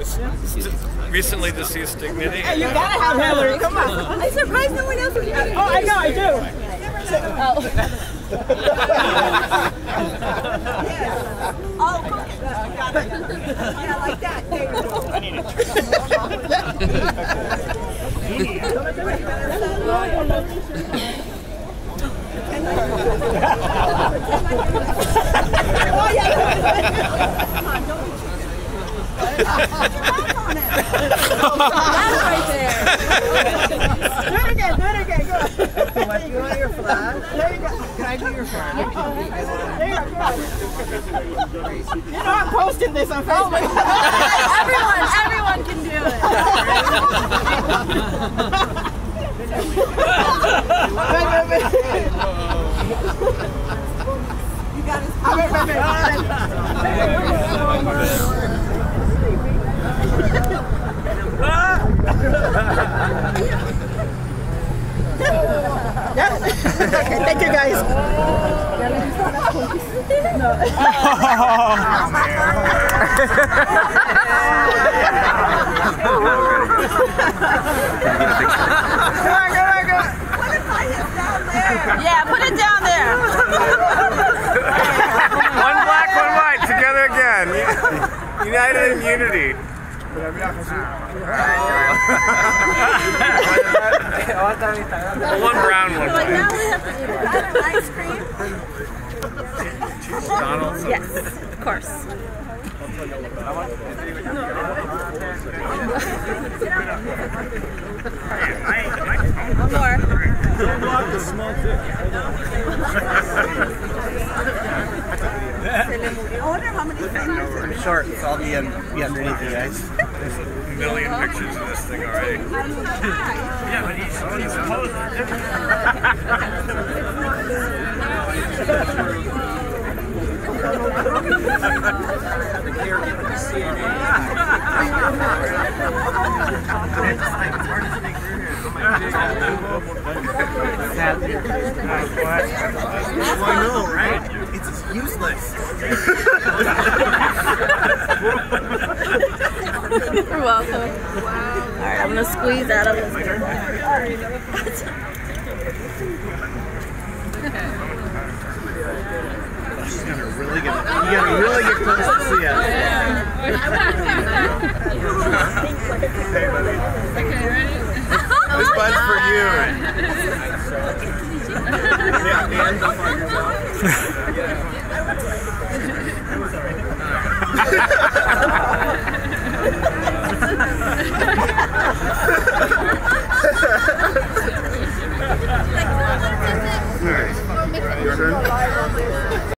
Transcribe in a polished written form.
recently deceased dignity. Hey, you gotta have Hillary. Come on. I'm surprised no one else is doing it. Oh, I know, I do. Oh, cook it. Got it. Yeah, like that. There you go. I need it. Oh, yeah. That's right there. Do it again, do it again. Go. You want your flag? There you go. Can I do your flag? There you go. You know I'm posting this on Facebook. Everyone can do it. You got his Okay, thank you guys. Yeah, put it down there. One black, one white, together again. United in unity. One brown, one Like now white. we have to eat ice cream. Donald's. Yes, of course. One more. I wonder how many fingers. I'm short, so I'll be underneath you guys. There's a million pictures of this thing already. Yeah, but he's posing I know, right? It's useless. You're welcome. Alright, I'm gonna squeeze out of this. She's gonna really get close to see it.